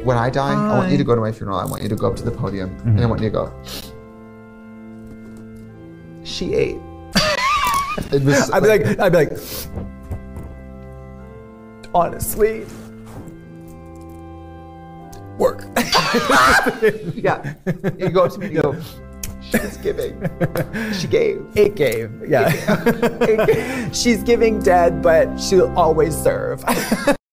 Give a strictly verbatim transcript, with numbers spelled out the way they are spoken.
when I die, Hi. I want you to go to my funeral. I want you to go up to the podium, mm-hmm. and I want you to go, she ate. It was, I'd be like, like, I'd be like, honestly, work. Yeah, you go up to me and you go, she's giving, she gave. It gave, yeah. It gave. She's giving dead, but she'll always serve.